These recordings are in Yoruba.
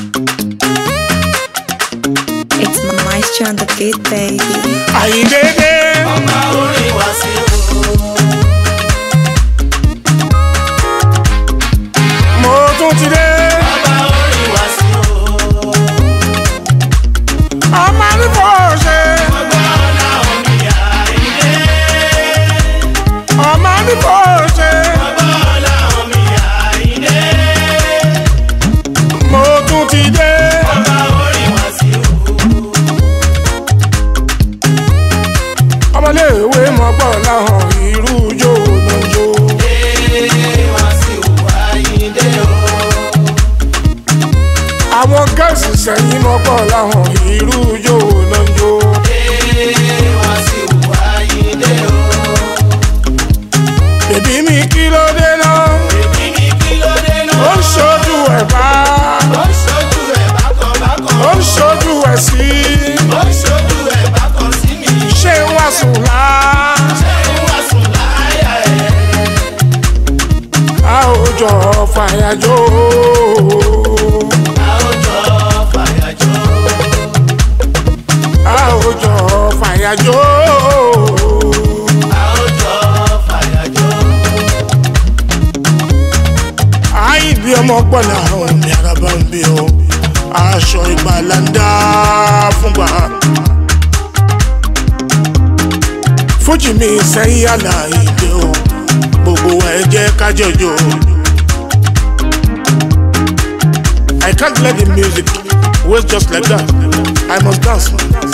It's Maestro on the beat, baby. Àyìndédé. Ọba orin wá sí o. Mo tún ti dé. Ọba orin wá sí o. Ọmọ nífọ̀ ṣe. Ọba ọ̀la omi Àyìndé. Ọmọ nífọ̀ ṣe. Ọba ọ̀la omi Àyìndé. Mo tún ti dé. Ọba orin wá sí o. Ọmọléèwé mọ̀gbọ́n láhàn irú ijó náà jó. Wá sí o Àyìndé o. Àwọn gẹ̀ẹ́sì sẹ́yìn mọ̀gbọ́n láhàn irú ijó náà jó. Wá sí o Àyìndé o. Bèbí mi kí ló dé náà? Èmi ní kí ló dé náà? Ó ń ṣojú ẹ̀ bá. Ó ń ṣojú ẹ̀ bákan. Ó ń ṣojú ẹ̀ sí. Ó ń ṣojú ẹ̀ bákan sí mi. Ṣé ń wá sùn lá? Ṣé ń wá sùn láyà ẹ̀? A ò jọ fàyàjó. A ó jọ fàyàjọ́. A ò jọ fàyàjó. A ó jọ fàyàjọ́. Àyìndé ọmọ gbọ́nà àwọn mi araba ń bí o. Aṣọ ìgbàlà ń dá fúngbà. Fújì mi sẹ́yìn Àlàyé o. Gbogbo ẹ jẹ́ kájọjọ. I can't let the music waste just like that. I must dance.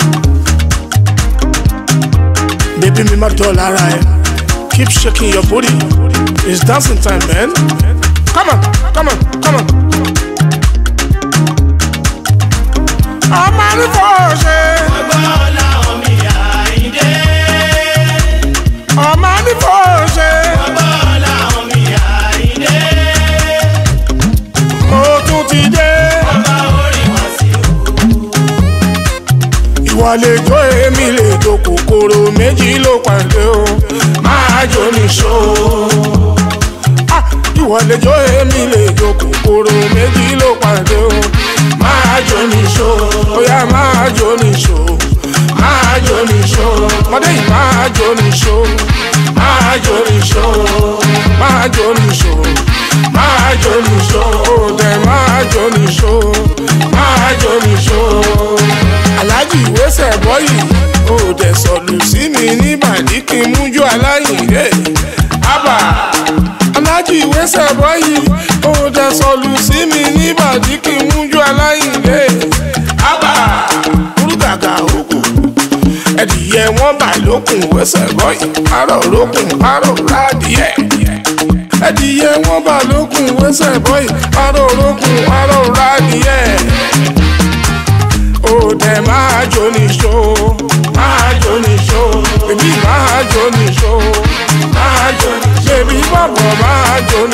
Baby mi má dọ̀ lára ẹ. Keep shaking your booty. It's dancing time, man. Come on, come on, come on. Ọmọ nífọ̀ ṣe. Ọba ọ̀la omi Àyìndé. Ọmọ nífọ̀ ṣe. Ọba ọ̀la omi Àyìndé. Mo tún ti dé. Ọba orin wá sí o. Ìwọ lè jó èmi lè jó kòkòrò méjì ló pàdé o. Máa jó níṣó. Ìwọ lè jó èmi lè jó kòkòrò méjì ló pàdé o. Máa jó níṣó. Óyá máa jó níṣó. Máa jó níṣó. Mọdé yìí máa jó níṣó. Máa jó níṣó. Máa jó níṣó. Máa jó níṣó. Òde máa jó níṣó. Máa jó níṣó. Aláàjì ìwésẹ̀ bọ́yì. Òde sọ̀lù sí mi ní bàdí kí n mújú Aláyìndé. Ábà. Aláàjì ìwésẹ̀ bọ́yì. Òde sọ̀lù sí mi ní bàdí kí n mújú Aláyìndé. Ábà. Olùgàgà òkú. Ẹdìyẹ wọn bà lókun wẹsẹ̀ bọ́yì. Arọ̀ lókun arọ̀ rádìyẹ. Ẹdìyẹ wọn bà lókun wẹsẹ̀ bọ́yì. Arọ̀ lókun arọ̀ rádìyẹ. Òde máa jó níṣó. Máa jó níṣó. Bèbí máa jó níṣó. Máa jó níṣó. Bèbí bọ̀bọ̀ máa jó níṣó.